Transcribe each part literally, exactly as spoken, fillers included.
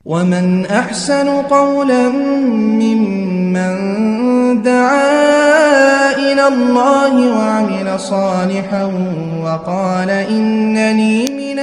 ومن أحسن قولا ممن دعا إلى الله وعمل صالحا وقال إنني من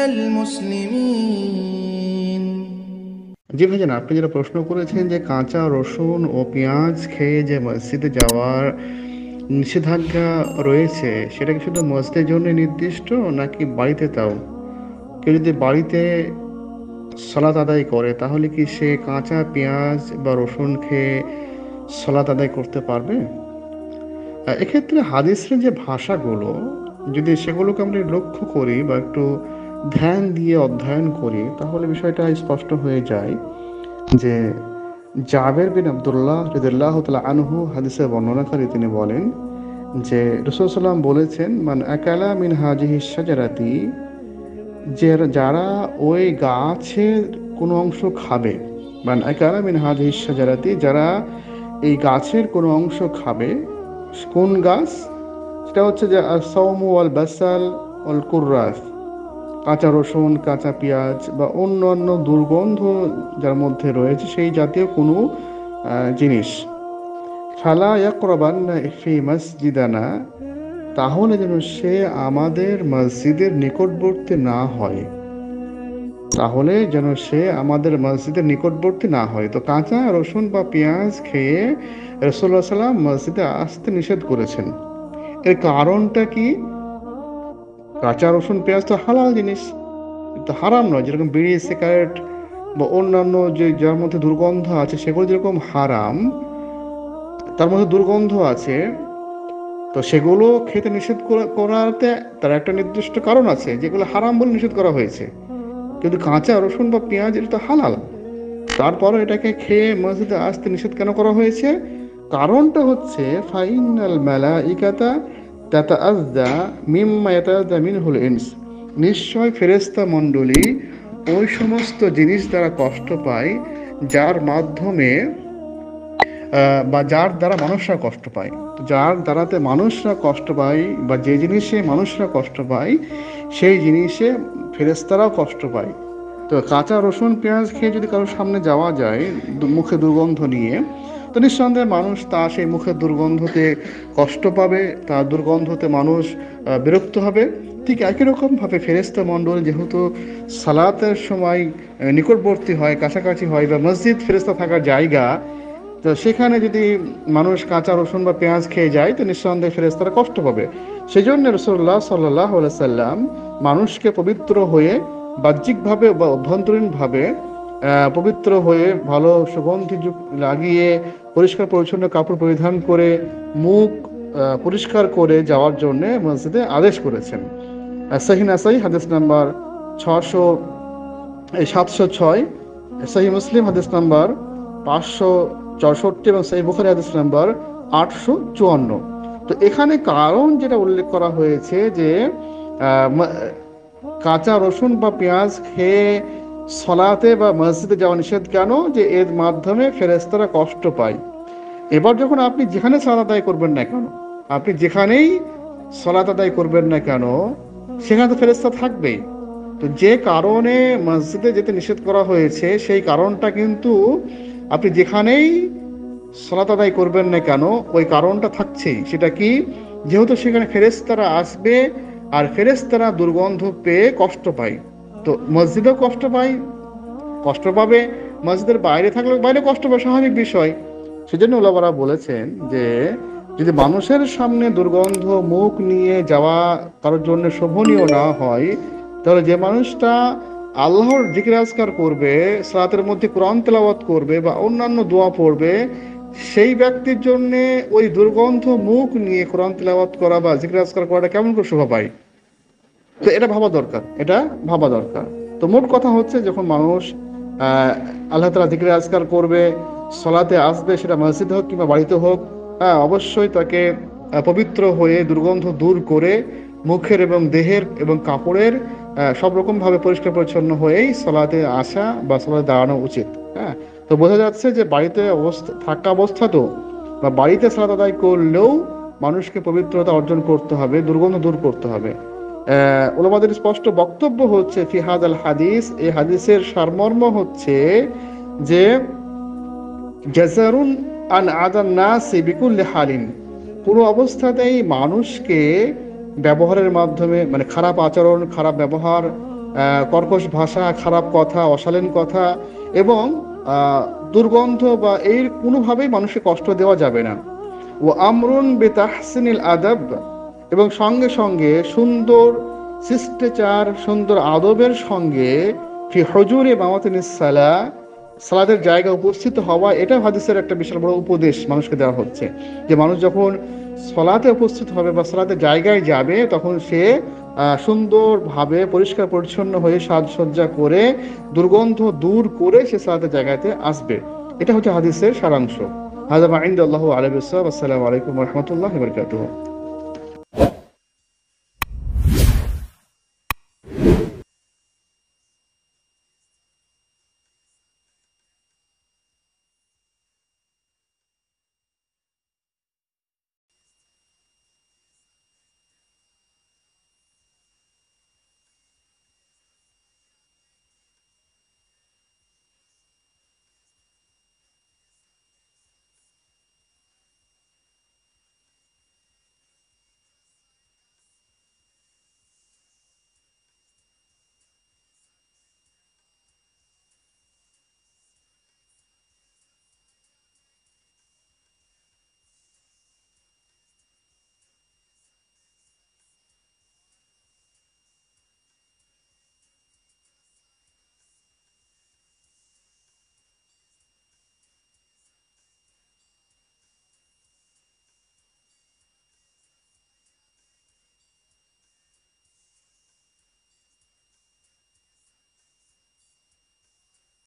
المسلمين. জি ভাইজান, আপনি যেটা প্রশ্ন করেছেন যে কাঁচা রসুন ও পেঁয়াজ খেয়ে যে মসজিদে যাওয়ার নিষেধাজ্ঞা রয়েছে, সেটা কি শুধু মসজিদের জন্য নির্দিষ্ট নাকি বাড়িতে তাও? কেউ যদি বাড়িতে সালাত আদায় করে তাহলে কি সে কাঁচা পেঁয়াজ বা রসুন খেয়ে সালাত আদায় করতে পারবে? আহ, এক্ষেত্রে হাদিসের যে ভাষাগুলো, যদি সেগুলোকে আমরা লক্ষ্য করি বা একটু ধ্যান দিয়ে অধ্যয়ন করি, তাহলে বিষয়টা স্পষ্ট হয়ে যায় যে জাবের বিন আবদুল্লাহ রাদিয়াল্লাহু তাআলা আনহু হাদিসের বর্ণনাকারী, তিনি বলেন যে রাসূল সাল্লাল্লাহু আলাইহি ওয়াসাল্লাম বলেছেন, মান আকালা মিন হাজিহি শাজারাতি, যে যারা ওই গাছের কোনো অংশ খাবে, মান আকালা মিন হাজিহি শাজারাতি, যারা এই গাছের কোনো অংশ খাবে। কোন গাছ? সেটা হচ্ছে যে আস-সাওমু ওয়াল বাসাল ওয়াল কুররাস, কাঁচা রসুন, কাঁচা পেঁয়াজ বা অন্য অন্য দুর্গন্ধ যার মধ্যে রয়েছে সেই জাতীয় কোনো জিনিস। ফালা ইয়াকরাবান্না ফি মসজিদানা, তাহলে যেন সে আমাদের মসজিদের নিকটবর্তী না হয়, তাহলে যেন সে আমাদের মসজিদের নিকটবর্তী না হয়। তো কাঁচা রসুন বা পেঁয়াজ খেয়ে রাসূলুল্লাহ সাল্লাল্লাহু আলাইহি ওয়াসাল্লাম মসজিদে আসতে নিষেধ করেছেন। এর কারণটা কি? কাঁচা রসুন পেঁয়াজ তো হালাল জিনিস, তো হারাম নয়। যেরকম বিড়ি, সিগারেট বা অন্যান্য যে যার মধ্যে দুর্গন্ধ আছে সেগুলো যেরকম হারাম, তার মধ্যে দুর্গন্ধ আছে, তো সেগুলো খেতে নিষেধ করাতে তার একটা নির্দিষ্ট কারণ আছে, যেগুলো হারাম বলে নিষেধ করা হয়েছে। কিন্তু কাঁচা রসুন বা পেঁয়াজ এটা তো হালাল, তারপরও এটাকে খেয়ে মসজিদে আসতে নিষেধ কেন করা হয়েছে? কারণটা হচ্ছে ফাইনাল মালাইকাতা তাতাআযযা মিম্মা ইয়াতাআযযা মিনহুল ইনস, নিশ্চয় ফেরেশতা মণ্ডলী ওই সমস্ত জিনিস দ্বারা কষ্ট পায় যার মাধ্যমে বা যার দ্বারা মানুষরা কষ্ট পায়। যার দ্বারাতে মানুষরা কষ্ট পায় বা যে জিনিসে মানুষরা কষ্ট পায় সেই জিনিসে ফেরেশতারাও কষ্ট পায়। তো কাঁচা রসুন পেঁয়াজ খেয়ে যদি কারোর সামনে যাওয়া যায় মুখে দুর্গন্ধ নিয়ে, তো নিঃসন্দেহে মানুষ তা সেই মুখের দুর্গন্ধতে কষ্ট পাবে, তার দুর্গন্ধতে মানুষ বিরক্ত হবে। ঠিক একই রকমভাবে ফেরেশতা মণ্ডল যেহেতু সালাতের সময় নিকটবর্তী হয়, কাছাকাছি হয়, বা মসজিদ ফেরেশতা থাকার জায়গা, তো সেখানে যদি মানুষ কাঁচা রসুন বা পেঁয়াজ খেয়ে যায় তো নিঃসন্দেহে ফেরেশতারা কষ্ট পাবে। সেই জন্য রাসূলুল্লাহ সাল্লাল্লাহু আলাইহি সাল্লাম মানুষকে পবিত্র হয়ে বাহ্যিকভাবে বা অভ্যন্তরীণভাবে পবিত্র হয়ে ভালো সুগন্ধি লাগিয়ে পরিষ্কার পরিচ্ছন্ন কাপড় পরিধান করে মুখ পরিষ্কার করে যাওয়ার জন্য মসজিদে আদেশ করেছেন। সহিহ নাসাই হাদিস নাম্বার ছশো সাতশো ছয়, সহিহ মুসলিম হাদিস নাম্বার পাঁচশো চৌষট্টি এবং সহিহ বুখারী হাদিস নাম্বার আটশো চুয়ান্ন। তো এখানে কারণ যেটা উল্লেখ করা হয়েছে যে কাঁচা রসুন বা পেঁয়াজ খেয়ে সলাতে বা মসজিদে যাওয়া নিষেধ কেন? যে এর মাধ্যমে ফেরেশতারা কষ্ট পায়। এবার যখন আপনি যেখানে সালাত আদায় করবেন না কেন, আপনি যেখানেই সালাত আদায় করবেন না কেন, সেখানে তো ফেরেশতা থাকবেই। তো যে কারণে মসজিদে যেতে নিষেধ করা হয়েছে সেই কারণটা কিন্তু আপনি যেখানেই সালাত আদায় করবেন না কেন ওই কারণটা থাকছেই। সেটা কি? যেহেতু সেখানে ফেরেশতারা আসবে আর ফেরেশতারা দুর্গন্ধ পেয়ে কষ্ট পায়, তো মসজিদেও কষ্ট পায়, কষ্ট পাবে, মসজিদের বাইরে থাকলে বাইরে কষ্ট পাবে, স্বাভাবিক বিষয়। সেজন্য ওলামারা বলেছেন যে যদি মানুষের সামনে দুর্গন্ধ মুখ নিয়ে যাওয়া কারোর জন্য শোভনীয় না হয়, তাহলে যে মানুষটা আল্লাহর জিকির আজকার করবে, সালাতের মধ্যে কোরআন তেলাওয়াত করবে বা অন্যান্য দোয়া পড়বে, সেই ব্যক্তির জন্য ওই দুর্গন্ধ মুখ নিয়ে কোরআন তেলাওয়াত করা বা জিকির আজকার করাটা কেমন করে শোভা পায়? তো এটা ভাবা দরকার, এটা ভাবা দরকার। তো মোট কথা হচ্ছে, যখন মানুষ আহ আল্লাহ তাআলা জিকির আজকার করবে, সলাতে আসবে, সেটা মসজিদে হোক কিংবা বাড়িতে হোক, হ্যাঁ অবশ্যই তাকে পবিত্র হয়ে দুর্গন্ধ দূর করে মুখের এবং দেহের এবং কাপড়ের সব রকম ভাবে পরিষ্কার পরিচ্ছন্ন হয়েই সলাতে আসা বা সলাতে দাঁড়ানো উচিত। হ্যাঁ, তো বোঝা যাচ্ছে যে বাড়িতে অবস্থা থাকা অবস্থাতেও বা বাড়িতে সালাত আদায় করলেও মানুষকে পবিত্রতা অর্জন করতে হবে, দুর্গন্ধ দূর করতে হবে। উলামাদের স্পষ্ট বক্তব্য হচ্ছে ফি হাদাল হাদিস, এই হাদিসের সারমর্ম হচ্ছে যে জাজারুন আন আদান নাসি বিকুল্লি হালিন, পুরো অবস্থাতেই মানুষকে ব্যবহারের মাধ্যমে, মানে খারাপ আচরণ, খারাপ ব্যবহার, আহ, কর্কশ ভাষা, খারাপ কথা, অশালীন কথা এবং আহ, দুর্গন্ধ বা এর কোনোভাবেই মানুষকে কষ্ট দেওয়া যাবে না। ও আমরুন বেতাহসিনিল আদব, এবং সঙ্গে সঙ্গে সুন্দর শিষ্টাচার, সুন্দর আদবের সঙ্গে ফি হুজুরি মাওয়াতিনিস সালাহ, সালাদের জায়গায় উপস্থিত হওয়া। এটা হাদিসের একটা বিশাল বড় উপদেশ মানুষকে দেওয়া হচ্ছে, যে মানুষ যখন সলাতে উপস্থিত হবে বা সলাতের জায়গায় যাবে, তখন সে সুন্দরভাবে পরিষ্কার পরিচ্ছন্ন হয়ে সাজসজ্জা করে দুর্গন্ধ দূর করে সে সলাতের জায়গাতে আসবে। এটা হচ্ছে হাদিসের সারাংশ। হাযা মা ইনদাল্লাহি আলাইহি ওয়াসাল্লাম। আসসালামু আলাইকুম ওয়া রাহমাতুল্লাহি ওয়া বারাকাতুহু।